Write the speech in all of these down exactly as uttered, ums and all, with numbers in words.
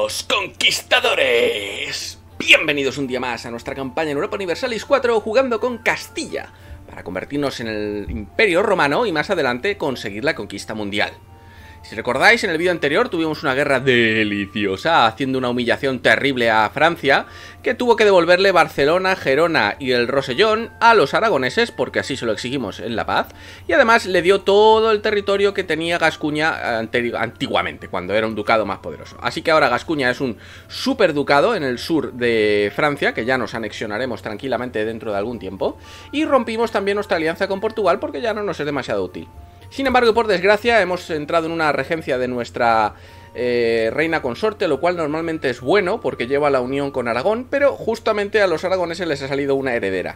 Queridos conquistadores, bienvenidos un día más a nuestra campaña en Europa Universalis cuatro jugando con Castilla para convertirnos en el Imperio Romano y más adelante conseguir la conquista mundial. Si recordáis, en el vídeo anterior tuvimos una guerra deliciosa haciendo una humillación terrible a Francia, que tuvo que devolverle Barcelona, Gerona y el Rosellón a los aragoneses, porque así se lo exigimos en la paz, y además le dio todo el territorio que tenía Gascuña antiguamente, cuando era un ducado más poderoso. Así que ahora Gascuña es un superducado en el sur de Francia, que ya nos anexionaremos tranquilamente dentro de algún tiempo, y rompimos también nuestra alianza con Portugal porque ya no nos es demasiado útil. Sin embargo, por desgracia, hemos entrado en una regencia de nuestra eh, reina consorte, lo cual normalmente es bueno porque lleva la unión con Aragón, pero justamente a los aragoneses les ha salido una heredera.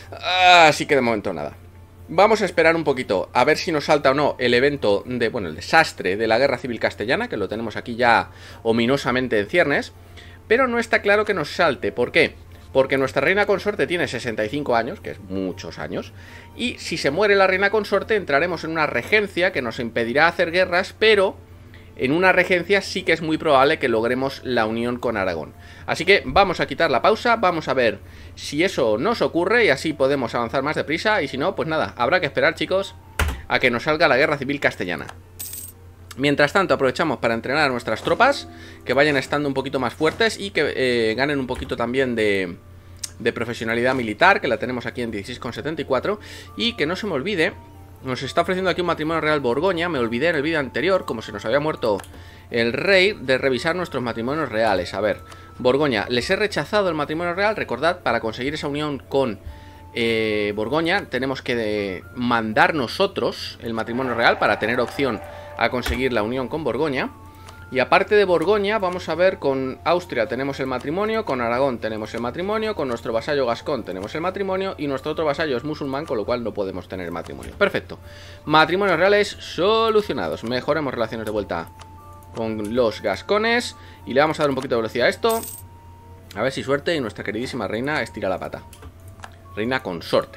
Así que de momento nada. Vamos a esperar un poquito a ver si nos salta o no el evento de, bueno, el desastre de la Guerra Civil Castellana, que lo tenemos aquí ya ominosamente en ciernes, pero no está claro que nos salte. ¿Por qué? Porque nuestra reina consorte tiene sesenta y cinco años, que es muchos años, y si se muere la reina consorte entraremos en una regencia que nos impedirá hacer guerras, pero en una regencia sí que es muy probable que logremos la unión con Aragón. Así que vamos a quitar la pausa, vamos a ver si eso nos ocurre y así podemos avanzar más deprisa, y si no, pues nada, habrá que esperar, chicos, a que nos salga la Guerra Civil Castellana. Mientras tanto aprovechamos para entrenar a nuestras tropas, que vayan estando un poquito más fuertes y que eh, ganen un poquito también de, de profesionalidad militar, que la tenemos aquí en dieciséis coma setenta y cuatro. Y que no se me olvide, nos está ofreciendo aquí un matrimonio real Borgoña. Me olvidé en el vídeo anterior, como se nos había muerto el rey, de revisar nuestros matrimonios reales. A ver, Borgoña, les he rechazado el matrimonio real. Recordad, para conseguir esa unión con eh, Borgoña tenemos que de, mandar nosotros el matrimonio real para tener opción a conseguir la unión con Borgoña. Y aparte de Borgoña, vamos a ver, con Austria tenemos el matrimonio, con Aragón tenemos el matrimonio, con nuestro vasallo Gascón tenemos el matrimonio, y nuestro otro vasallo es musulmán, con lo cual no podemos tener matrimonio. Perfecto. Matrimonios reales solucionados. Mejoremos relaciones de vuelta con los gascones y le vamos a dar un poquito de velocidad a esto. A ver si suerte y nuestra queridísima reina estira la pata. Reina consorte.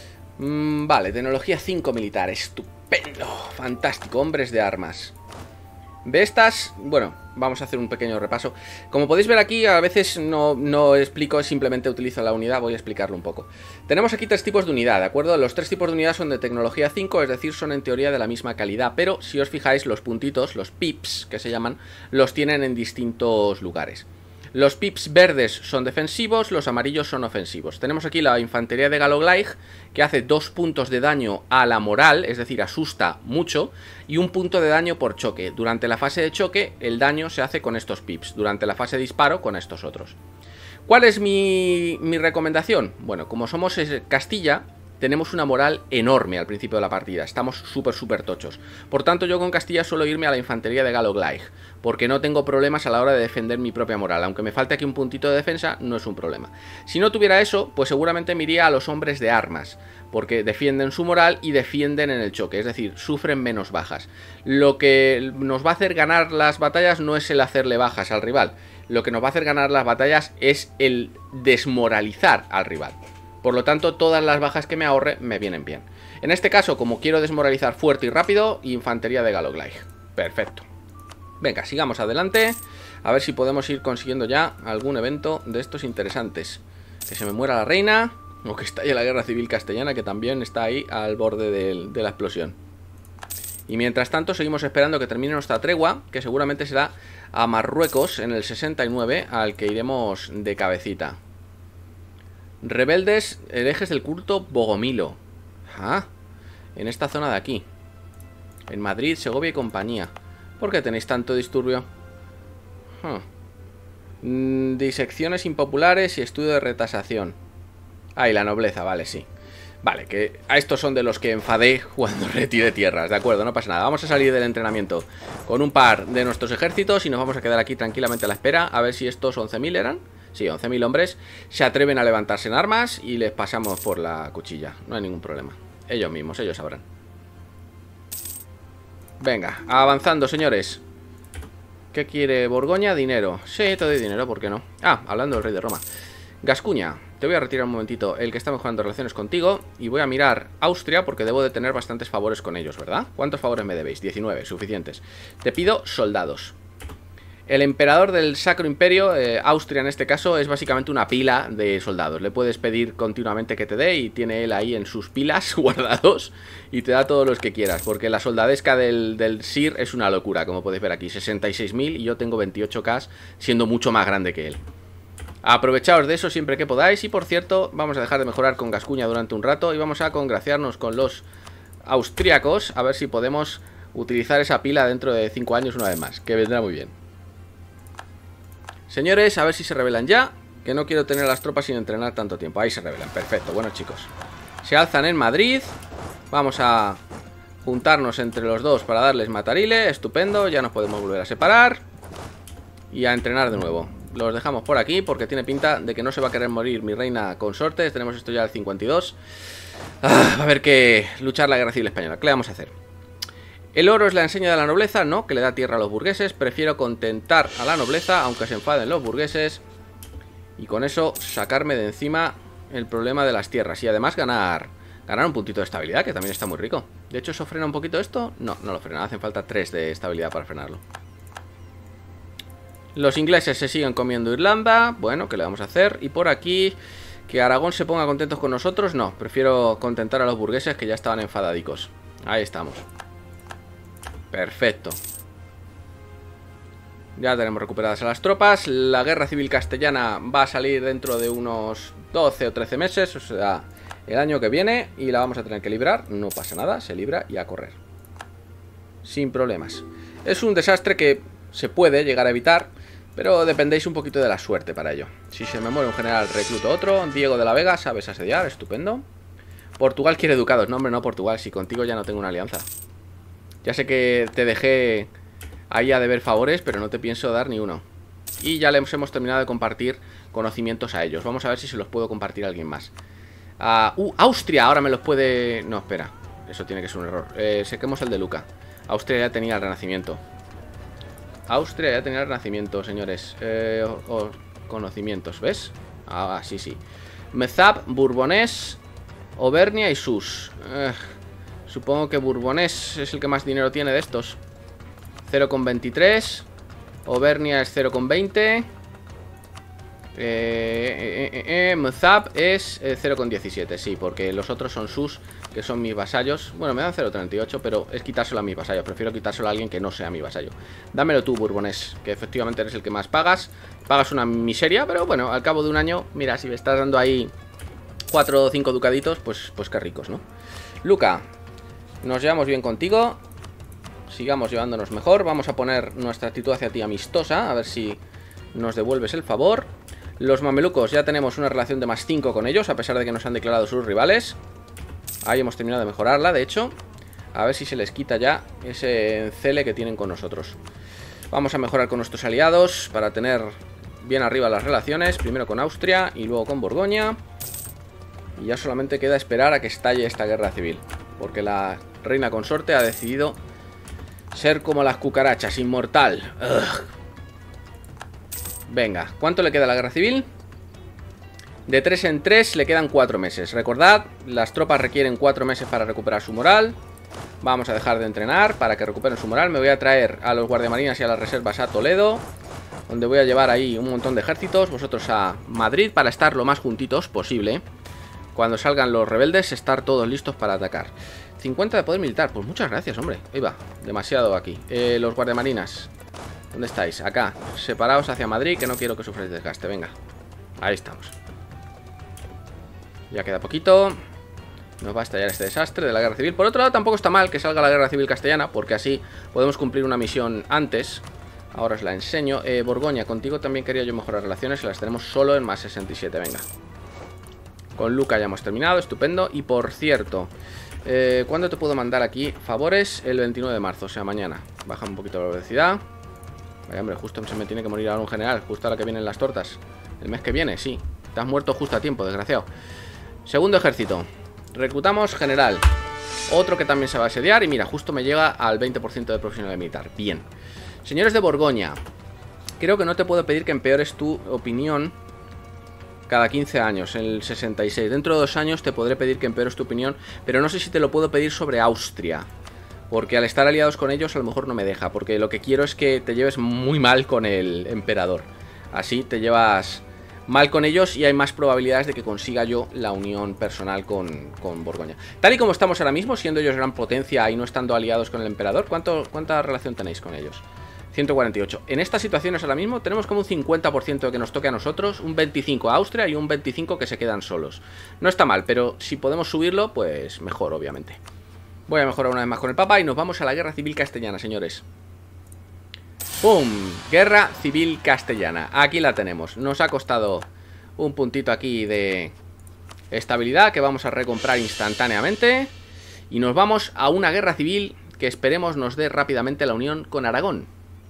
Mm, vale, tecnología cinco militar. Estupendo, fantástico, hombres de armas. De estas, bueno, vamos a hacer un pequeño repaso. Como podéis ver aquí, a veces no, no explico, simplemente utilizo la unidad, voy a explicarlo un poco. Tenemos aquí tres tipos de unidad, ¿de acuerdo? Los tres tipos de unidad son de tecnología cinco, es decir, son en teoría de la misma calidad, pero si os fijáis, los puntitos, los pips, que se llaman, los tienen en distintos lugares. Los pips verdes son defensivos, los amarillos son ofensivos. Tenemos aquí la infantería de Galoglaig, que hace dos puntos de daño a la moral, es decir, asusta mucho, y un punto de daño por choque. Durante la fase de choque, el daño se hace con estos pips. Durante la fase de disparo, con estos otros. ¿Cuál es mi, mi recomendación? Bueno, como somos Castilla, tenemos una moral enorme al principio de la partida. Estamos súper, súper tochos. Por tanto, yo con Castilla suelo irme a la infantería de Galoglaig, porque no tengo problemas a la hora de defender mi propia moral. Aunque me falte aquí un puntito de defensa, no es un problema. Si no tuviera eso, pues seguramente me iría a los hombres de armas, porque defienden su moral y defienden en el choque, es decir, sufren menos bajas. Lo que nos va a hacer ganar las batallas no es el hacerle bajas al rival. Lo que nos va a hacer ganar las batallas es el desmoralizar al rival. Por lo tanto, todas las bajas que me ahorre me vienen bien. En este caso, como quiero desmoralizar fuerte y rápido, infantería de Galoglaig. Perfecto. Venga, sigamos adelante. A ver si podemos ir consiguiendo ya algún evento de estos interesantes. Que se me muera la reina, o que estalle la Guerra Civil Castellana, que también está ahí al borde de, de la explosión. Y mientras tanto seguimos esperando que termine nuestra tregua, que seguramente será a Marruecos en el sesenta y nueve, al que iremos de cabecita. Rebeldes, herejes del culto Bogomilo. Ah, en esta zona de aquí. En Madrid, Segovia y compañía. ¿Por qué tenéis tanto disturbio? Huh. Mm, disecciones impopulares y estudio de retasación. Ah, y la nobleza, vale, sí. Vale, que a estos son de los que enfadé cuando retiré tierras. De acuerdo, no pasa nada. Vamos a salir del entrenamiento con un par de nuestros ejércitos y nos vamos a quedar aquí tranquilamente a la espera. A ver si estos once mil eran. Sí, once mil hombres se atreven a levantarse en armas y les pasamos por la cuchilla. No hay ningún problema. Ellos mismos, ellos sabrán. Venga, avanzando, señores. ¿Qué quiere Borgoña? Dinero. Sí, te doy dinero, ¿por qué no? Ah, hablando del rey de Roma. Gascuña, te voy a retirar un momentito el que está mejorando relaciones contigo. Y voy a mirar Austria porque debo de tener bastantes favores con ellos, ¿verdad? ¿Cuántos favores me debéis? diecinueve, suficientes. Te pido soldados. El emperador del Sacro Imperio, eh, Austria en este caso, es básicamente una pila de soldados. Le puedes pedir continuamente que te dé y tiene él ahí en sus pilas guardados y te da todos los que quieras, porque la soldadesca del, del Sir es una locura, como podéis ver aquí, sesenta y seis mil y yo tengo veintiocho K, siendo mucho más grande que él. Aprovechaos de eso siempre que podáis. Y por cierto, vamos a dejar de mejorar con Gascuña durante un rato y vamos a congraciarnos con los austríacos, a ver si podemos utilizar esa pila dentro de cinco años una vez más, que vendrá muy bien. Señores, a ver si se revelan ya, que no quiero tener a las tropas sin entrenar tanto tiempo. Ahí se revelan, perfecto, bueno chicos, se alzan en Madrid. Vamos a juntarnos entre los dos para darles matarile, estupendo, ya nos podemos volver a separar y a entrenar de nuevo. Los dejamos por aquí porque tiene pinta de que no se va a querer morir mi reina consorte. Tenemos esto ya al cincuenta y dos. ah, Va a haber que luchar la guerra civil española, ¿qué le vamos a hacer? El oro es la enseña de la nobleza, no, que le da tierra a los burgueses. Prefiero contentar a la nobleza, aunque se enfaden los burgueses, y con eso sacarme de encima el problema de las tierras. Y además ganar ganar un puntito de estabilidad, que también está muy rico. De hecho, ¿eso frena un poquito esto? No, no lo frena, hacen falta tres de estabilidad para frenarlo. Los ingleses se siguen comiendo Irlanda. Bueno, ¿qué le vamos a hacer? Y por aquí, que Aragón se ponga contentos con nosotros. No, prefiero contentar a los burgueses, que ya estaban enfadadicos. Ahí estamos. Perfecto. Ya tenemos recuperadas a las tropas. La guerra civil castellana va a salir dentro de unos doce o trece meses, o sea, el año que viene, y la vamos a tener que librar. No pasa nada, se libra y a correr sin problemas. Es un desastre que se puede llegar a evitar, pero dependéis un poquito de la suerte para ello. Si se me muere un general, recluto otro. Diego de la Vega, sabes asediar, estupendo. Portugal quiere ducados. No, hombre, no, Portugal, si contigo ya no tengo una alianza. Ya sé que te dejé ahí a deber favores, pero no te pienso dar ni uno. Y ya les hemos terminado de compartir conocimientos a ellos. Vamos a ver si se los puedo compartir a alguien más. Uh, uh Austria ahora me los puede... No, espera, eso tiene que ser un error. eh, Sequemos el de Luca. Austria ya tenía el Renacimiento. Austria ya tenía el Renacimiento, señores. eh, o, o, Conocimientos, ¿ves? Ah, sí, sí. Mezab, Bourbonés, Auvernia y Sus. eh, Supongo que Bourbonés es el que más dinero tiene de estos. Cero coma veintitrés. Auvernia es cero coma veinte. eh, eh, eh, eh, Mezab es eh, cero coma diecisiete. Sí, porque los otros son Sus, que son mis vasallos. Bueno, me dan cero coma treinta y ocho, pero es quitárselo a mis vasallos. Prefiero quitárselo a alguien que no sea mi vasallo. Dámelo tú, Bourbonés, que efectivamente eres el que más pagas. Pagas una miseria, pero bueno, al cabo de un año, mira, si me estás dando ahí cuatro o cinco ducaditos, pues, pues qué ricos, ¿no? Luca, nos llevamos bien contigo. Sigamos llevándonos mejor. Vamos a poner nuestra actitud hacia ti amistosa, a ver si nos devuelves el favor. Los mamelucos, ya tenemos una relación de más cinco con ellos, a pesar de que nos han declarado sus rivales. Ahí hemos terminado de mejorarla, de hecho. A ver si se les quita ya ese encele que tienen con nosotros. Vamos a mejorar con nuestros aliados para tener bien arriba las relaciones. Primero con Austria y luego con Borgoña. Y ya solamente queda esperar a que estalle esta guerra civil, porque la reina consorte ha decidido ser como las cucarachas, inmortal. Ugh. Venga, ¿cuánto le queda a la guerra civil? De tres en tres le quedan cuatro meses. Recordad, las tropas requieren cuatro meses para recuperar su moral. Vamos a dejar de entrenar para que recuperen su moral. Me voy a traer a los guardiamarinas y a las reservas a Toledo, donde voy a llevar ahí un montón de ejércitos. Vosotros a Madrid para estar lo más juntitos posible. Cuando salgan los rebeldes, estar todos listos para atacar. cincuenta de poder militar, pues muchas gracias, hombre. Ahí va, demasiado aquí. eh, Los guardiamarinas, ¿dónde estáis? Acá, separaos hacia Madrid, que no quiero que sufráis desgaste, venga. Ahí estamos. Ya queda poquito. Nos va a estallar este desastre de la guerra civil. Por otro lado, tampoco está mal que salga la guerra civil castellana, porque así podemos cumplir una misión antes. Ahora os la enseño. eh, Borgoña, contigo también quería yo mejorar relaciones. Las tenemos solo en más sesenta y siete, venga. Con Luca ya hemos terminado, estupendo. Y por cierto, eh, ¿cuándo te puedo mandar aquí favores? El veintinueve de marzo, o sea, mañana. Baja un poquito la velocidad. Vaya, hombre, justo se me tiene que morir ahora un general. Justo ahora que vienen las tortas. El mes que viene, sí. Te has muerto justo a tiempo, desgraciado. Segundo ejército. Reclutamos general. Otro que también se va a asediar. Y mira, justo me llega al veinte por ciento de profesional militar. Bien. Señores de Borgoña, creo que no te puedo pedir que empeores tu opinión cada quince años, en el sesenta y seis. Dentro de dos años te podré pedir que empeores tu opinión, pero no sé si te lo puedo pedir sobre Austria, Porque al estar aliados con ellos a lo mejor no me deja. Porque lo que quiero es que te lleves muy mal con el emperador. Así te llevas mal con ellos y hay más probabilidades de que consiga yo la unión personal con, con Borgoña. Tal y como estamos ahora mismo, siendo ellos gran potencia y no estando aliados con el emperador, ¿cuánto, ¿cuánta relación tenéis con ellos? ciento cuarenta y ocho. En estas situaciones ahora mismo tenemos como un cincuenta por ciento de que nos toque a nosotros, un veinticinco por ciento a Austria y un veinticinco por ciento que se quedan solos. No está mal, pero si podemos subirlo, pues mejor, obviamente. Voy a mejorar una vez más con el Papa y nos vamos a la Guerra Civil Castellana, señores. ¡Pum! Guerra Civil Castellana. Aquí la tenemos. Nos ha costado un puntito aquí de estabilidad que vamos a recomprar instantáneamente. Y nos vamos a una guerra civil que esperemos nos dé rápidamente la unión con Aragón.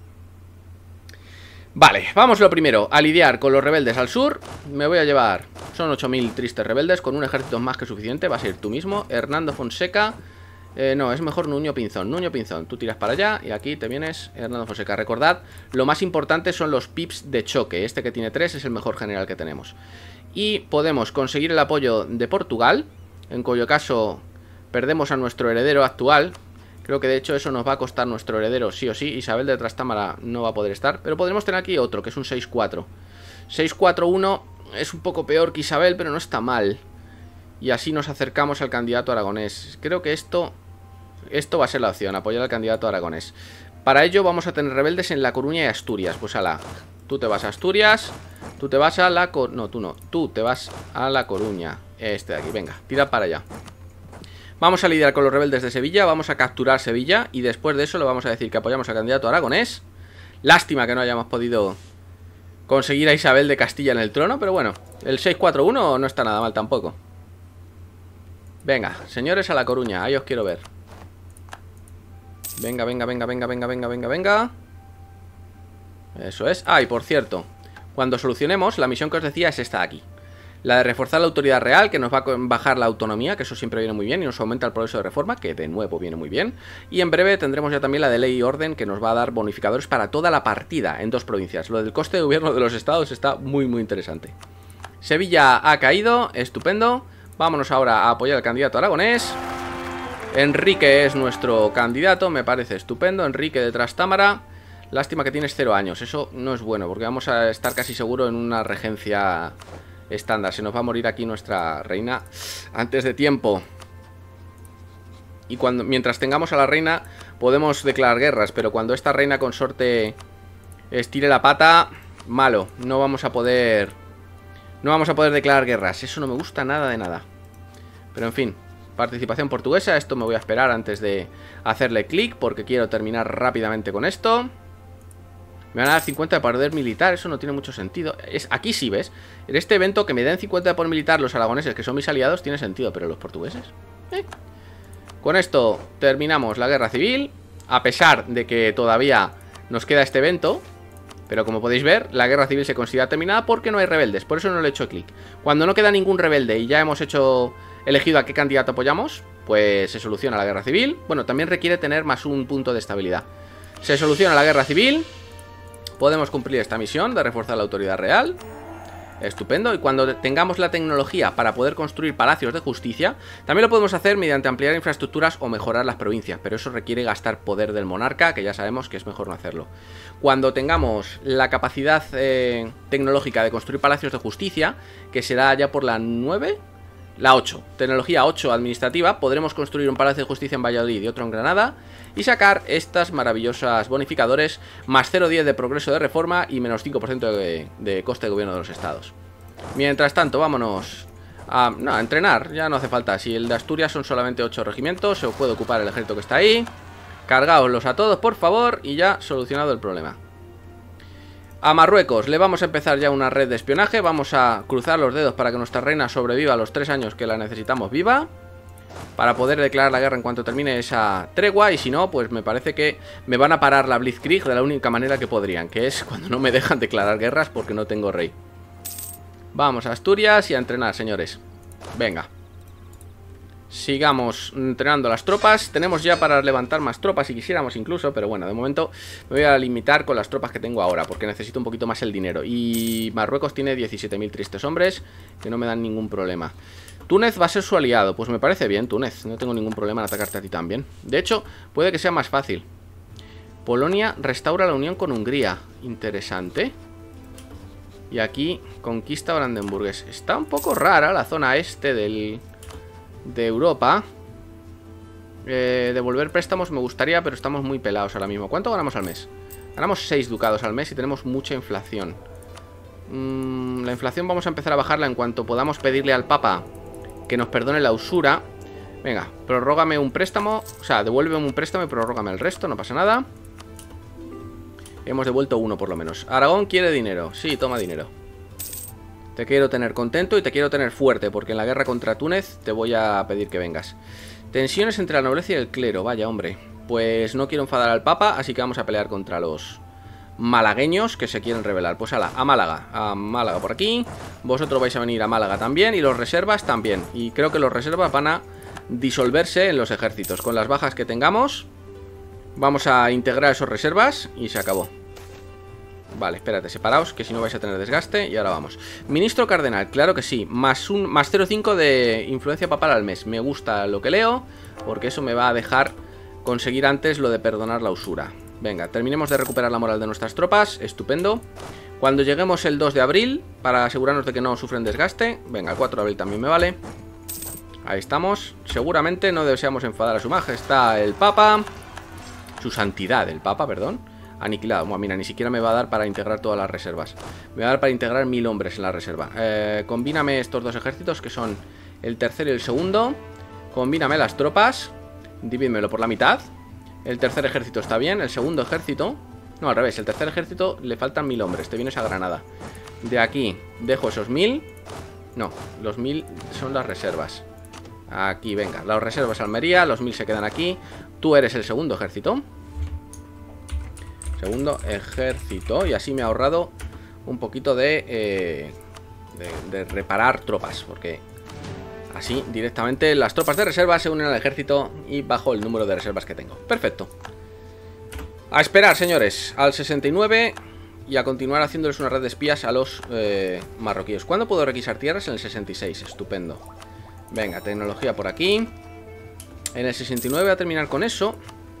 Vale, vamos lo primero, a lidiar con los rebeldes al sur. Me voy a llevar, son ocho mil tristes rebeldes, con un ejército más que suficiente. Va a ser tú mismo, Hernando Fonseca. Eh, no, es mejor Nuño Pinzón. Nuño Pinzón, tú tiras para allá y aquí te vienes Hernando Fonseca. Recordad, lo más importante son los pips de choque. Este que tiene tres es el mejor general que tenemos. Y podemos conseguir el apoyo de Portugal, en cuyo caso perdemos a nuestro heredero actual. Creo que de hecho eso nos va a costar nuestro heredero sí o sí. Isabel de Trastámara no va a poder estar, pero podremos tener aquí otro, que es un seis cuatro. seis cuatro uno es un poco peor que Isabel, pero no está mal. Y así nos acercamos al candidato aragonés. Creo que esto Esto va a ser la opción, apoyar al candidato aragonés. Para ello vamos a tener rebeldes en La Coruña y Asturias. Pues ala, tú te vas a Asturias. Tú te vas a la... Cor... No, tú no, tú te vas a La Coruña. Este de aquí, venga, tira para allá. Vamos a lidiar con los rebeldes de Sevilla. Vamos a capturar Sevilla. Y después de eso le vamos a decir que apoyamos al candidato aragonés. Lástima que no hayamos podido conseguir a Isabel de Castilla en el trono. Pero bueno, el seis cuatro uno no está nada mal tampoco. Venga, señores, a La Coruña, ahí os quiero ver. Venga, venga, venga, venga, venga, venga, venga, venga. Eso es. Ah, y por cierto, cuando solucionemos, la misión que os decía es esta de aquí. La de reforzar la autoridad real, que nos va a bajar la autonomía, que eso siempre viene muy bien, y nos aumenta el progreso de reforma, que de nuevo viene muy bien. Y en breve tendremos ya también la de ley y orden, que nos va a dar bonificadores para toda la partida en dos provincias. Lo del coste de gobierno de los estados está muy, muy interesante. Sevilla ha caído, estupendo. Vámonos ahora a apoyar al candidato aragonés. Enrique es nuestro candidato, me parece estupendo. Enrique de Trastámara. Lástima que tienes cero años, eso no es bueno, porque vamos a estar casi seguro en una regencia estándar. Se nos va a morir aquí nuestra reina antes de tiempo. Y cuando mientras tengamos a la reina podemos declarar guerras, pero cuando esta reina consorte estire la pata, malo, no vamos a poder No vamos a poder declarar guerras. Eso no me gusta nada de nada. Pero en fin, participación portuguesa. Esto me voy a esperar antes de hacerle clic, porque quiero terminar rápidamente con esto. Me van a dar cincuenta de poder militar. Eso no tiene mucho sentido. Es, aquí sí, ¿ves? En este evento que me den cincuenta de poder militar los aragoneses, que son mis aliados, tiene sentido. Pero los portugueses... ¿Eh? Con esto terminamos la guerra civil. A pesar de que todavía nos queda este evento. Pero como podéis ver, la guerra civil se considera terminada porque no hay rebeldes. Por eso no le he hecho clic. Cuando no queda ningún rebelde y ya hemos hecho elegido a qué candidato apoyamos, pues se soluciona la guerra civil. Bueno, también requiere tener más un punto de estabilidad. Se soluciona la guerra civil. Podemos cumplir esta misión de reforzar la autoridad real. Estupendo. Y cuando tengamos la tecnología para poder construir palacios de justicia, también lo podemos hacer mediante ampliar infraestructuras o mejorar las provincias, pero eso requiere gastar poder del monarca, que ya sabemos que es mejor no hacerlo. Cuando tengamos la capacidad eh, tecnológica de construir palacios de justicia, que será ya por la nueve, la ocho, tecnología ocho administrativa, podremos construir un palacio de justicia en Valladolid y otro en Granada y sacar estas maravillosas bonificadores, más cero coma diez de progreso de reforma y menos cinco por ciento de, de coste de gobierno de los estados. Mientras tanto, vámonos a, no, a entrenar, ya no hace falta. Si el de Asturias son solamente ocho regimientos, se puede ocupar el ejército que está ahí. Cargaoslos a todos, por favor, y ya solucionado el problema. A Marruecos le vamos a empezar ya una red de espionaje. Vamos a cruzar los dedos para que nuestra reina sobreviva a los tres años que la necesitamos viva, para poder declarar la guerra en cuanto termine esa tregua. Y si no, pues me parece que me van a parar la Blitzkrieg de la única manera que podrían, que es cuando no me dejan declarar guerras porque no tengo rey. Vamos a Asturias y a entrenar, señores. Venga, sigamos entrenando las tropas. Tenemos ya para levantar más tropas si quisiéramos incluso, pero bueno, de momento me voy a limitar con las tropas que tengo ahora, porque necesito un poquito más el dinero. Y Marruecos tiene diecisiete mil tristes hombres, que no me dan ningún problema. Túnez va a ser su aliado. Pues me parece bien, Túnez. No tengo ningún problema en atacarte a ti también. De hecho, puede que sea más fácil. Polonia restaura la unión con Hungría. Interesante. Y aquí conquista Brandenburgues. Está un poco rara la zona este del, de Europa. eh, Devolver préstamos me gustaría, pero estamos muy pelados ahora mismo. ¿Cuánto ganamos al mes? Ganamos seis ducados al mes y tenemos mucha inflación. mm, La inflación vamos a empezar a bajarla en cuanto podamos pedirle al Papa que nos perdone la usura. Venga, prorrógame un préstamo. O sea, devuélveme un préstamo y prorrógame el resto, no pasa nada. Hemos devuelto uno por lo menos. Aragón quiere dinero. Sí, toma dinero. Te quiero tener contento y te quiero tener fuerte, porque en la guerra contra Túnez te voy a pedir que vengas. Tensiones entre la nobleza y el clero. Vaya, hombre. Pues no quiero enfadar al Papa, así que vamos a pelear contra los malagueños que se quieren rebelar. Pues ala, a Málaga. A Málaga por aquí. Vosotros vais a venir a Málaga también. Y los reservas también. Y creo que los reservas van a disolverse en los ejércitos. Con las bajas que tengamos, vamos a integrar esos reservas y se acabó. Vale, espérate, separaos, que si no vais a tener desgaste. Y ahora vamos. Ministro cardenal, claro que sí. Más un más cero coma cinco de influencia papal al mes. Me gusta lo que leo, porque eso me va a dejar conseguir antes lo de perdonar la usura. Venga, terminemos de recuperar la moral de nuestras tropas. Estupendo. Cuando lleguemos el dos de abril, para asegurarnos de que no sufren desgaste. Venga, el cuatro de abril también me vale. Ahí estamos. Seguramente no deseamos enfadar a su majestad el Papa. Su santidad, el Papa, perdón. Aniquilado. Bueno, mira, ni siquiera me va a dar para integrar todas las reservas. Me va a dar para integrar mil hombres en la reserva. Eh, combíname estos dos ejércitos, que son el tercero y el segundo. Combíname las tropas. Divídmelo por la mitad. El tercer ejército está bien. El segundo ejército... No, al revés. El tercer ejército le faltan mil hombres. Te vienes a Granada. De aquí dejo esos mil. No, los mil son las reservas. Aquí, venga. Las reservas Almería. Los mil se quedan aquí. Tú eres el segundo ejército. Segundo ejército. Y así me ha ahorrado un poquito de, eh, de, de reparar tropas. Porque así directamente las tropas de reserva se unen al ejército y bajo el número de reservas que tengo. Perfecto. A esperar, señores. Al sesenta y nueve. Y a continuar haciéndoles una red de espías a los eh, marroquíes. ¿Cuándo puedo requisar tierras? En el sesenta y seis. Estupendo. Venga, tecnología por aquí. En el sesenta y nueve a terminar con eso.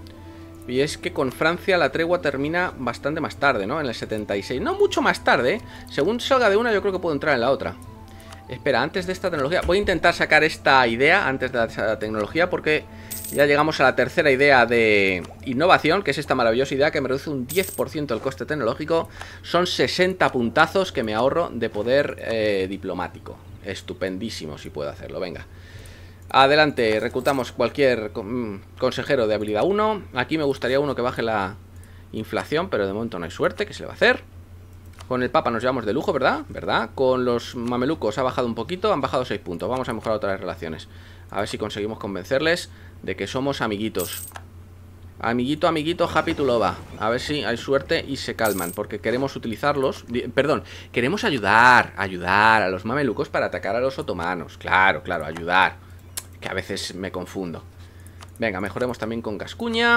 Y es que con Francia la tregua termina bastante más tarde, ¿no? En el setenta y seis. No mucho más tarde, ¿eh? Según salga de una yo creo que puedo entrar en la otra. Espera, antes de esta tecnología voy a intentar sacar esta idea antes de esta tecnología, porque ya llegamos a la tercera idea de innovación, que es esta maravillosa idea que me reduce un diez por ciento el coste tecnológico. Son sesenta puntazos que me ahorro de poder eh, diplomático. Estupendísimo si puedo hacerlo, venga. Adelante, reclutamos cualquier consejero de habilidad uno. Aquí me gustaría uno que baje la inflación, pero de momento no hay suerte. ¿Qué se le va a hacer? Con el Papa nos llevamos de lujo, ¿verdad? ¿Verdad? Con los mamelucos ha bajado un poquito, han bajado seis puntos. Vamos a mejorar otras relaciones. A ver si conseguimos convencerles de que somos amiguitos. Amiguito, amiguito, happy to love. A ver si hay suerte y se calman, porque queremos utilizarlos. Perdón, queremos ayudar, ayudar a los mamelucos para atacar a los otomanos. Claro, claro, ayudar. Que a veces me confundo. Venga, mejoremos también con Gascuña.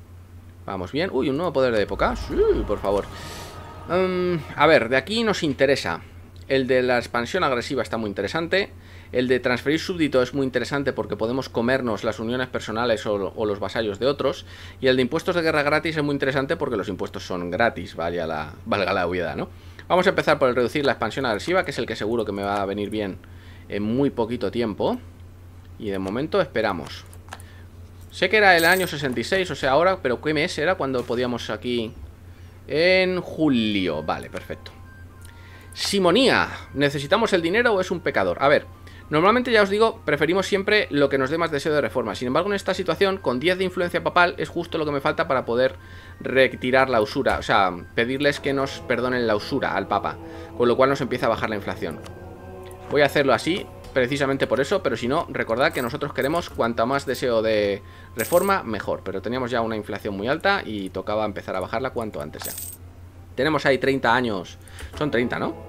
Vamos bien. Uy, un nuevo poder de época. Sí, por favor. Um, a ver, de aquí nos interesa. El de la expansión agresiva está muy interesante. El de transferir súbdito es muy interesante porque podemos comernos las uniones personales o, o los vasallos de otros. Y el de impuestos de guerra gratis es muy interesante porque los impuestos son gratis, valga la, valga la obviedad, ¿no? Vamos a empezar por el reducir la expansión agresiva, que es el que seguro que me va a venir bien en muy poquito tiempo. Y de momento esperamos. Sé que era el año sesenta y seis, o sea ahora, pero ¿qué mes era cuando podíamos aquí? En julio, vale, perfecto. Simonía, ¿necesitamos el dinero o es un pecador? A ver, normalmente ya os digo, preferimos siempre lo que nos dé más deseo de reforma. Sin embargo, en esta situación, con diez de influencia papal, es justo lo que me falta para poder retirar la usura. O sea, pedirles que nos perdonen la usura al Papa, con lo cual nos empieza a bajar la inflación. Voy a hacerlo así, precisamente por eso, pero si no, recordad que nosotros queremos cuanta más deseo de reforma, mejor. Pero teníamos ya una inflación muy alta y tocaba empezar a bajarla cuanto antes ya. Tenemos ahí treinta años, son treinta, ¿no?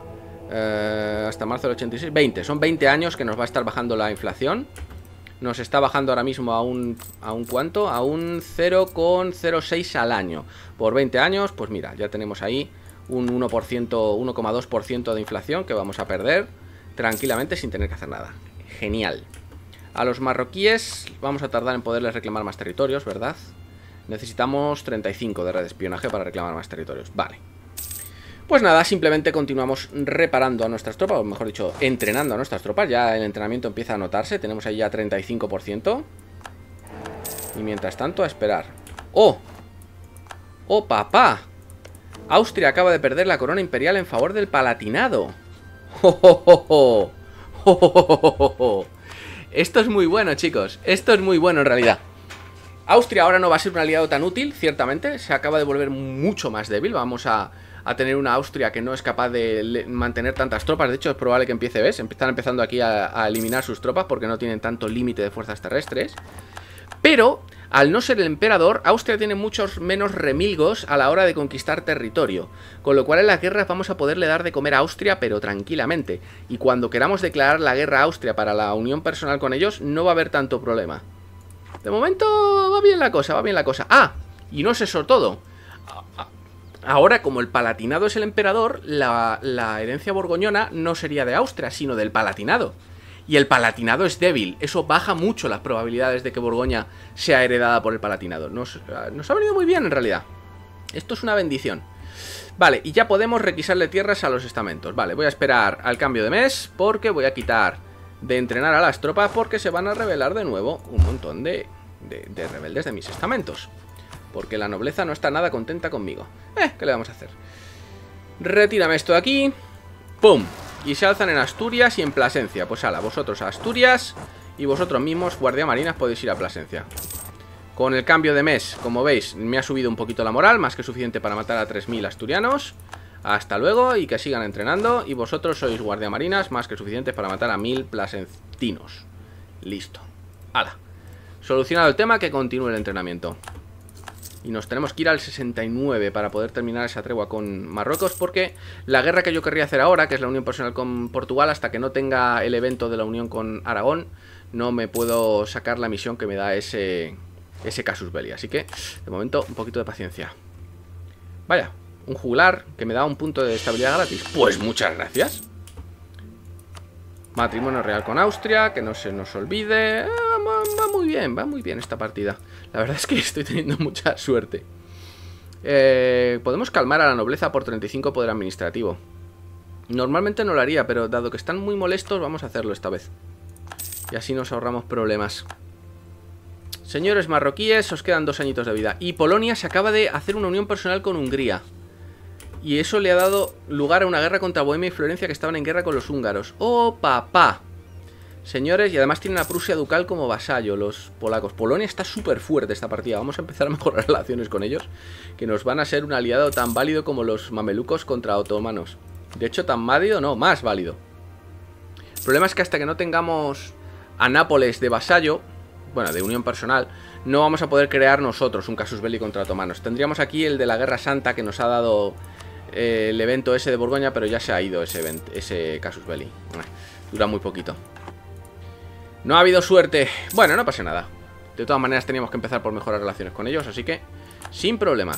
Eh, hasta marzo del ochenta y seis, veinte, son veinte años que nos va a estar bajando la inflación. Nos está bajando ahora mismo a un, a un ¿cuánto? A un cero coma cero seis al año. Por veinte años, pues mira, ya tenemos ahí un uno por ciento, uno coma dos por ciento de inflación que vamos a perder tranquilamente sin tener que hacer nada. genial. A los marroquíes vamos a tardar en poderles reclamar más territorios, ¿verdad? Necesitamos treinta y cinco de red de espionaje para reclamar más territorios. Vale. Pues nada, simplemente continuamos reparando a nuestras tropas, o mejor dicho, entrenando a nuestras tropas. Ya el entrenamiento empieza a notarse, tenemos ahí ya treinta y cinco por ciento. Y mientras tanto, a esperar. ¡Oh! ¡Oh, papá! Austria acaba de perder la corona imperial en favor del Palatinado. ¡Oh, oh, oh, oh! ¡Oh, oh, oh, oh, oh! Esto es muy bueno, chicos. Esto es muy bueno, en realidad. Austria ahora no va a ser un aliado tan útil, ciertamente. Se acaba de volver mucho más débil. Vamos a, a tener una Austria que no es capaz de mantener tantas tropas. De hecho, es probable que empiece, ¿ves? Están empezando aquí a, a eliminar sus tropas porque no tienen tanto límite de fuerzas terrestres. Pero, al no ser el emperador, Austria tiene muchos menos remilgos a la hora de conquistar territorio. Con lo cual en las guerras vamos a poderle dar de comer a Austria, pero tranquilamente. Y cuando queramos declarar la guerra a Austria para la unión personal con ellos, no va a haber tanto problema. De momento va bien la cosa, va bien la cosa. Ah, y no es eso todo. Ahora, como el Palatinado es el emperador, la, la herencia borgoñona no sería de Austria, sino del Palatinado. Y el Palatinado es débil. Eso baja mucho las probabilidades de que Borgoña sea heredada por el Palatinado. Nos, nos ha venido muy bien, en realidad. Esto es una bendición. Vale, y ya podemos requisarle tierras a los estamentos. Vale, voy a esperar al cambio de mes, porque voy a quitar de entrenar a las tropas, porque se van a rebelar de nuevo un montón de, de, de rebeldes de mis estamentos. Porque la nobleza no está nada contenta conmigo. Eh, ¿qué le vamos a hacer? Retírame esto de aquí. ¡Pum! Y se alzan en Asturias y en Plasencia. Pues ala, vosotros a Asturias y vosotros mismos, guardia marinas, podéis ir a Plasencia. Con el cambio de mes, como veis, me ha subido un poquito la moral, más que suficiente para matar a tres mil asturianos. Hasta luego y que sigan entrenando. Y vosotros sois guardia marinas, más que suficientes para matar a mil plasentinos. Listo. Ala. Solucionado el tema, que continúe el entrenamiento. Y nos tenemos que ir al sesenta y nueve para poder terminar esa tregua con Marruecos, porque la guerra que yo querría hacer ahora, que es la unión personal con Portugal, hasta que no tenga el evento de la unión con Aragón, no me puedo sacar la misión que me da ese, ese casus belli. Así que, de momento, un poquito de paciencia. Vaya, un juglar que me da un punto de estabilidad gratis. Pues muchas gracias. Matrimonio real con Austria, que no se nos olvide. Ah, va, va muy bien, va muy bien esta partida. La verdad es que estoy teniendo mucha suerte. eh, Podemos calmar a la nobleza por treinta y cinco poder administrativo. Normalmente no lo haría, pero dado que están muy molestos, vamos a hacerlo esta vez. Y así nos ahorramos problemas. Señores marroquíes, os quedan dos añitos de vida. Y Polonia se acaba de hacer una unión personal con Hungría. Y eso le ha dado lugar a una guerra contra Bohemia y Florencia, que estaban en guerra con los húngaros. ¡Oh, papá! Señores, y además tienen a Prusia ducal como vasallo, los polacos. Polonia está súper fuerte esta partida. Vamos a empezar a mejorar relaciones con ellos, que nos van a ser un aliado tan válido como los mamelucos contra otomanos. De hecho, tan válido, no, más válido. El problema es que hasta que no tengamos a Nápoles de vasallo, bueno, de unión personal, no vamos a poder crear nosotros un casus belli contra otomanos. Tendríamos aquí el de la Guerra Santa, que nos ha dado eh, el evento ese de Borgoña, pero ya se ha ido ese, event, ese casus belli. Eh, dura muy poquito. No ha habido suerte. Bueno, no pasa nada. De todas maneras teníamos que empezar por mejorar relaciones con ellos, así que sin problema.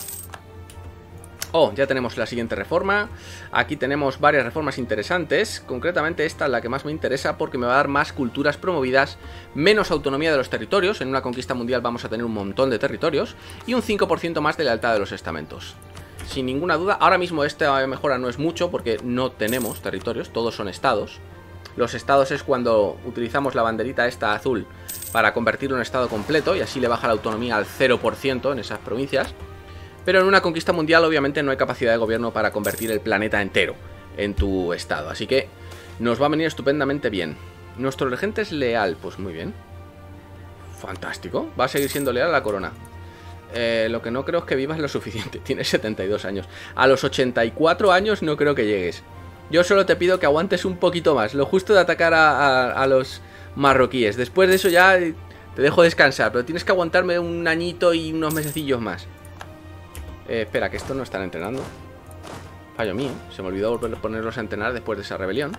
Oh, ya tenemos la siguiente reforma. Aquí tenemos varias reformas interesantes. Concretamente esta es la que más me interesa, porque me va a dar más culturas promovidas, menos autonomía de los territorios. En una conquista mundial vamos a tener un montón de territorios y un cinco por ciento más de lealtad de los estamentos. Sin ninguna duda, ahora mismo esta mejora no es mucho porque no tenemos territorios, todos son estados. Los estados es cuando utilizamos la banderita esta azul para convertir un estado completo, y así le baja la autonomía al cero por ciento en esas provincias. Pero en una conquista mundial obviamente no hay capacidad de gobierno para convertir el planeta entero en tu estado. Así que nos va a venir estupendamente bien. Nuestro regente es leal, pues muy bien. Fantástico, va a seguir siendo leal a la corona. Eh, lo que no creo es que vivas lo suficiente, tienes setenta y dos años. A los ochenta y cuatro años no creo que llegues. Yo solo te pido que aguantes un poquito más, lo justo de atacar a, a, a los marroquíes. Después de eso ya te dejo descansar, pero tienes que aguantarme un añito y unos mesecillos más. Eh, espera, que estos no están entrenando. Fallo mío, se me olvidó volver a ponerlos a entrenar después de esa rebelión.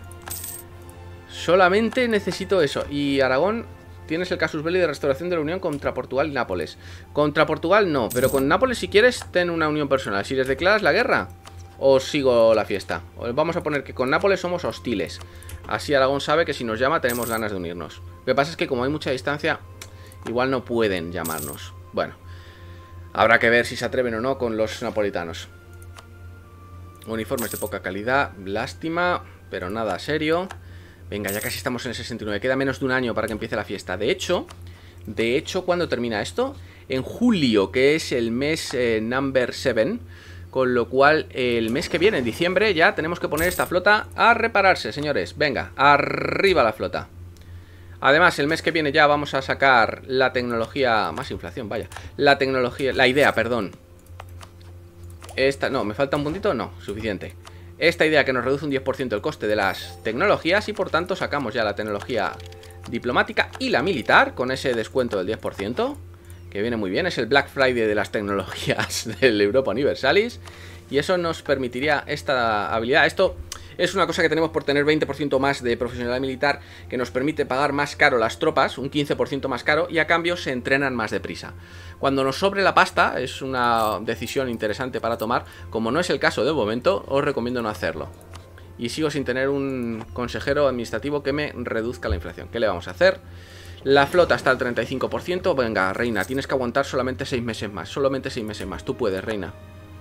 Solamente necesito eso. Y Aragón, tienes el casus belli de restauración de la unión contra Portugal y Nápoles. Contra Portugal no, pero con Nápoles si quieres ten una unión personal. Si les declaras la guerra, os sigo la fiesta. Vamos a poner que con Nápoles somos hostiles. Así Aragón sabe que si nos llama tenemos ganas de unirnos. Lo que pasa es que como hay mucha distancia, igual no pueden llamarnos. Bueno, habrá que ver si se atreven o no con los napolitanos. Uniformes de poca calidad, lástima, pero nada serio. Venga, ya casi estamos en el sesenta y nueve. Queda menos de un año para que empiece la fiesta. De hecho, de hecho, ¿cuándo termina esto? En julio, que es el mes eh, number siete. Con lo cual, el mes que viene, en diciembre, ya tenemos que poner esta flota a repararse, señores. Venga, arriba la flota. Además, el mes que viene ya vamos a sacar la tecnología... Más inflación, vaya. La tecnología... La idea, perdón. Esta... No, ¿me falta un puntito? No, suficiente. Esta idea que nos reduce un diez por ciento el coste de las tecnologías y por tanto sacamos ya la tecnología diplomática y la militar con ese descuento del diez por ciento. Que viene muy bien, es el Black Friday de las tecnologías del Europa Universalis. Y eso nos permitiría esta habilidad. Esto es una cosa que tenemos por tener veinte por ciento más de profesionalidad militar, que nos permite pagar más caro las tropas, un quince por ciento más caro, y a cambio se entrenan más deprisa. Cuando nos sobre la pasta, es una decisión interesante para tomar. Como no es el caso de momento, os recomiendo no hacerlo. Y sigo sin tener un consejero administrativo que me reduzca la inflación. ¿Qué le vamos a hacer? La flota está al treinta y cinco por ciento. Venga, reina, tienes que aguantar solamente seis meses más. Solamente seis meses más. Tú puedes, reina.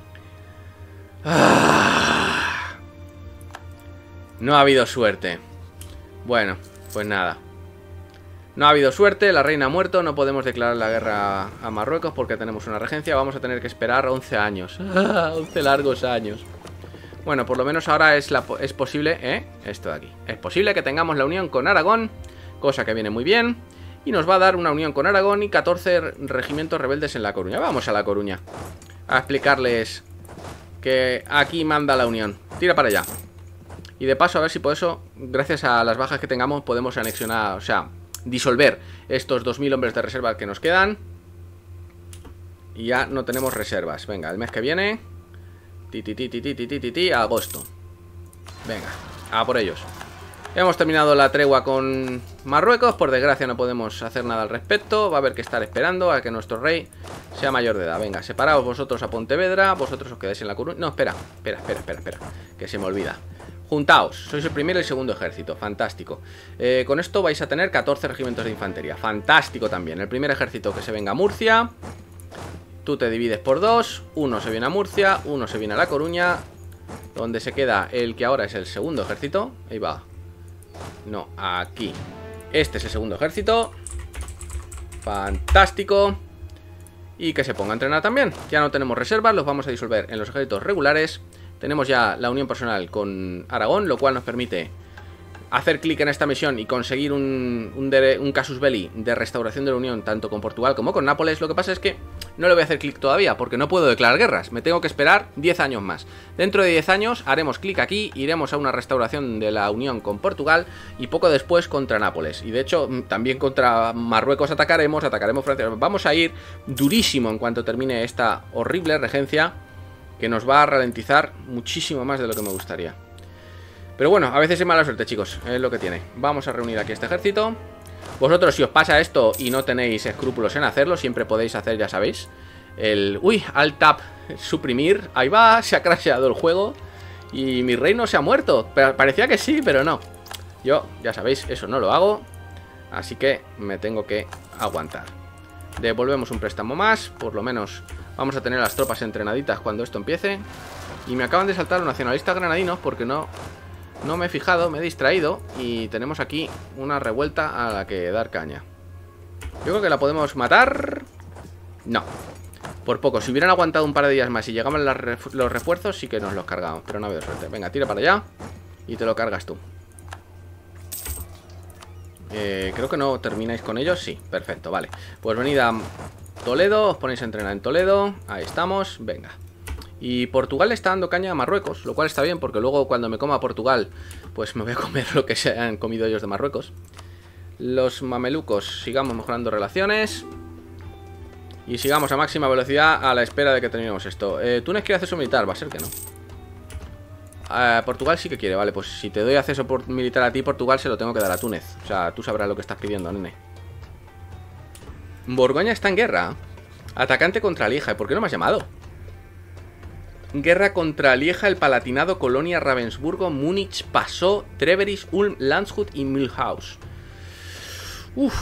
Ah, no ha habido suerte. Bueno, pues nada. No ha habido suerte, la reina ha muerto. No podemos declarar la guerra a Marruecos porque tenemos una regencia. Vamos a tener que esperar once años. once largos años. Bueno, por lo menos ahora es, la, es posible, ¿eh? Esto de aquí. Es posible que tengamos la unión con Aragón, cosa que viene muy bien. Y nos va a dar una unión con Aragón y catorce regimientos rebeldes en La Coruña. Vamos a La Coruña a explicarles que aquí manda la unión. Tira para allá. Y de paso a ver si por eso, gracias a las bajas que tengamos, podemos anexionar, o sea, disolver estos dos mil hombres de reserva que nos quedan. Y ya no tenemos reservas. Venga, el mes que viene, ti ti ti ti ti ti ti ti ti agosto. Venga, a por ellos. Hemos terminado la tregua con Marruecos. Por desgracia no podemos hacer nada al respecto. Va a haber que estar esperando a que nuestro rey sea mayor de edad. Venga, separaos vosotros a Pontevedra. Vosotros os quedáis en La Coruña. No, espera, espera, espera, espera, espera, que se me olvida. Juntaos, sois el primer y el segundo ejército. Fantástico. eh, Con esto vais a tener catorce regimientos de infantería. Fantástico también. El primer ejército que se venga a Murcia. Tú te divides por dos. Uno se viene a Murcia, uno se viene a La Coruña, donde se queda el que ahora es el segundo ejército. Ahí va. No, aquí. Este es el segundo ejército. Fantástico. Y que se ponga a entrenar también. Ya no tenemos reservas, los vamos a disolver en los ejércitos regulares. Tenemos ya la unión personal con Aragón, lo cual nos permite hacer clic en esta misión y conseguir un, un, de, un casus belli de restauración de la unión tanto con Portugal como con Nápoles. Lo que pasa es que no le voy a hacer clic todavía porque no puedo declarar guerras. Me tengo que esperar diez años más. Dentro de diez años haremos clic aquí, iremos a una restauración de la unión con Portugal y poco después contra Nápoles. Y de hecho también contra Marruecos atacaremos, atacaremos Francia. Vamos a ir durísimo en cuanto termine esta horrible regencia que nos va a ralentizar muchísimo más de lo que me gustaría. Pero bueno, a veces es mala suerte, chicos, es lo que tiene. Vamos a reunir aquí este ejército. Vosotros, si os pasa esto y no tenéis escrúpulos en hacerlo, siempre podéis hacer, ya sabéis, el... Uy, Alt Tab, suprimir. Ahí va, se ha crasheado el juego y mi reino se ha muerto. Pero parecía que sí, pero no. Yo, ya sabéis, eso no lo hago. Así que me tengo que aguantar. Devolvemos un préstamo más. Por lo menos vamos a tener las tropas entrenaditas cuando esto empiece. Y me acaban de saltar los nacionalistas granadinos porque no... No me he fijado, me he distraído. Y tenemos aquí una revuelta a la que dar caña. Yo creo que la podemos matar. No, por poco, si hubieran aguantado un par de días más y llegaban las los refuerzos, sí que nos los cargamos, pero no ha habido suerte. Venga, tira para allá y te lo cargas tú. eh, Creo que no termináis con ellos. Sí, perfecto, vale. Pues venid a Toledo, os ponéis a entrenar en Toledo. Ahí estamos, venga. Y Portugal le está dando caña a Marruecos, lo cual está bien, porque luego cuando me coma a Portugal, pues me voy a comer lo que se han comido ellos de Marruecos. Los mamelucos, sigamos mejorando relaciones. Y sigamos a máxima velocidad a la espera de que terminemos esto. eh, Túnez quiere acceso militar, va a ser que no. eh, Portugal sí que quiere, vale, pues si te doy acceso por militar a ti, Portugal se lo tengo que dar a Túnez. O sea, tú sabrás lo que estás pidiendo, nene. Borgoña está en guerra. Atacante contra Lija, ¿y por qué no me has llamado? Guerra contra Lieja, el Palatinado, Colonia, Ravensburgo, Múnich, Passau, Treveris, Ulm, Landshut y Mühlhaus. Uf.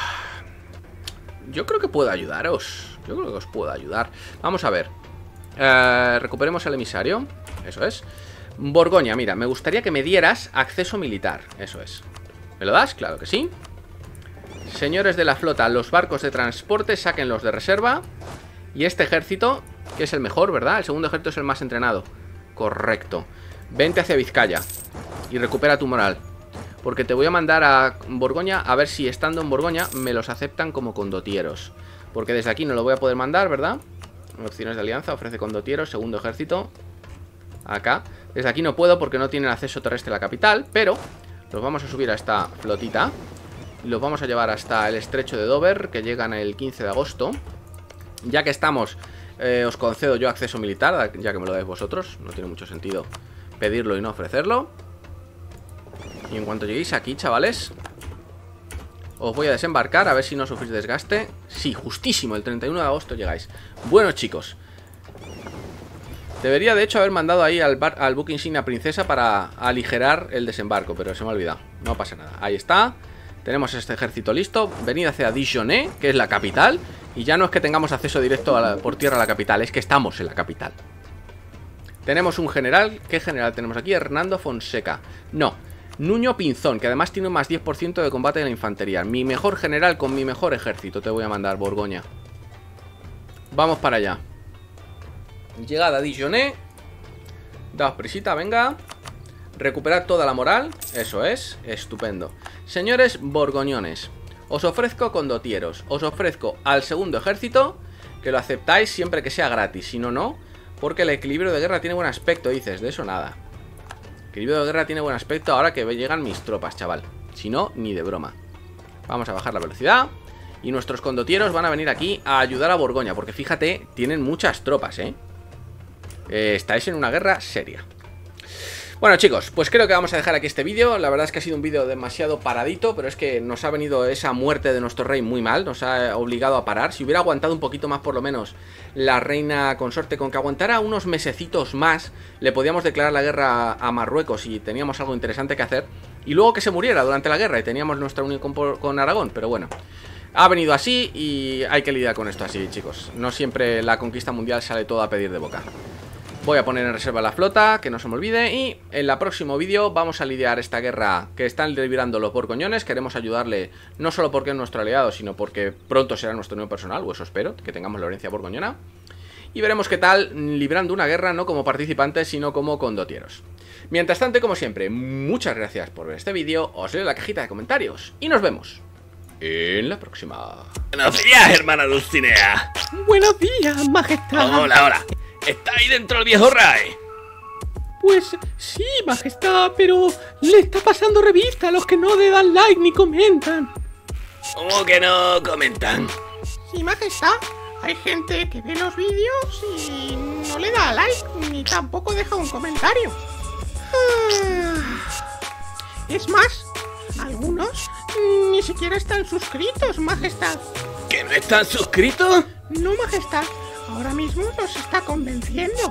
Yo creo que puedo ayudaros. Yo creo que os puedo ayudar. Vamos a ver. Eh, recuperemos el emisario. Eso es. Borgoña, mira, me gustaría que me dieras acceso militar. Eso es. ¿Me lo das? Claro que sí. Señores de la flota, los barcos de transporte, sáquenlos de reserva. Y este ejército, que es el mejor, ¿verdad? El segundo ejército es el más entrenado. Correcto. Vente hacia Vizcaya y recupera tu moral, porque te voy a mandar a Borgoña a ver si estando en Borgoña me los aceptan como condotieros. Porque desde aquí no lo voy a poder mandar, ¿verdad? Opciones de alianza, ofrece condotieros, segundo ejército. Acá. Desde aquí no puedo porque no tienen acceso terrestre a la capital, pero los vamos a subir a esta flotita y los vamos a llevar hasta el estrecho de Dover, que llegan el quince de agosto. Ya que estamos, eh, os concedo yo acceso militar, ya que me lo dais vosotros. No tiene mucho sentido pedirlo y no ofrecerlo. Y en cuanto lleguéis aquí, chavales, os voy a desembarcar, a ver si no sufrís desgaste. Sí, justísimo, el treinta y uno de agosto llegáis. Bueno, chicos, debería de hecho haber mandado ahí al, bar, al buque insignia princesa para aligerar el desembarco, pero se me ha olvidado. No pasa nada, ahí está. Tenemos este ejército listo. Venid hacia Dijonais, que es la capital. Y ya no es que tengamos acceso directo a la, por tierra a la capital, es que estamos en la capital. Tenemos un general. ¿Qué general tenemos aquí? Hernando Fonseca. No, Nuño Pinzón, que además tiene un más diez por ciento de combate de la infantería. Mi mejor general con mi mejor ejército. Te voy a mandar, Borgoña. Vamos para allá. Llegada a Dijonais. Daos prisita, venga. Recuperad toda la moral. Eso es, estupendo. Señores borgoñones, os ofrezco condotieros. Os ofrezco al segundo ejército, que lo aceptáis siempre que sea gratis. Si no, no, porque el equilibrio de guerra tiene buen aspecto. Dices, de eso nada. El equilibrio de guerra tiene buen aspecto ahora que llegan mis tropas, chaval. Si no, ni de broma. Vamos a bajar la velocidad. Y nuestros condotieros van a venir aquí a ayudar a Borgoña, porque fíjate, tienen muchas tropas, ¿eh? eh Estáis en una guerra seria. Bueno, chicos, pues creo que vamos a dejar aquí este vídeo. La verdad es que ha sido un vídeo demasiado paradito, pero es que nos ha venido esa muerte de nuestro rey muy mal. Nos ha obligado a parar. Si hubiera aguantado un poquito más, por lo menos, la reina consorte, con que aguantara unos mesecitos más, le podíamos declarar la guerra a Marruecos y teníamos algo interesante que hacer. Y luego que se muriera durante la guerra y teníamos nuestra unión con, con Aragón. Pero bueno, ha venido así y hay que lidiar con esto así, chicos. No siempre la conquista mundial sale todo a pedir de boca. Voy a poner en reserva la flota, que no se me olvide. Y en el próximo vídeo vamos a lidiar esta guerra que están librando los borgoñones. Queremos ayudarle, no solo porque es nuestro aliado, sino porque pronto será nuestro nuevo personal, o eso espero, que tengamos la herencia borgoñona. Y veremos qué tal librando una guerra, no como participantes, sino como condotieros. Mientras tanto, como siempre, muchas gracias por ver este vídeo. Os leo en la cajita de comentarios y nos vemos en la próxima. Buenos días, hermana Dulcinea. Buenos días, majestad. Hola, hola. ¿Está ahí dentro el viejo Ray? Pues sí, majestad, pero le está pasando revista a los que no le dan like ni comentan. ¿Cómo que no comentan? Sí, majestad. Hay gente que ve los vídeos y no le da like ni tampoco deja un comentario. Ah, es más, algunos ni siquiera están suscritos, majestad. ¿Que no están suscritos? No, majestad. Ahora mismo los está convenciendo.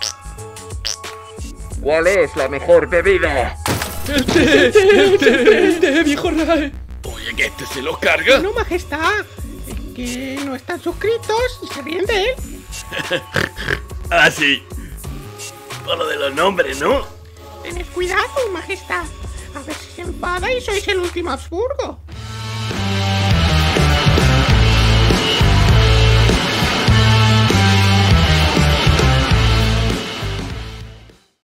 ¿Cuál es la mejor bebida? El té, el té, el té, el té, viejo Ray. Oye, que este se los carga. No, majestad. Es que no están suscritos y se ríen de él. Ah, sí. Por lo de los nombres, ¿no? Tened cuidado, majestad. A ver si se enfada y sois el último Habsburgo.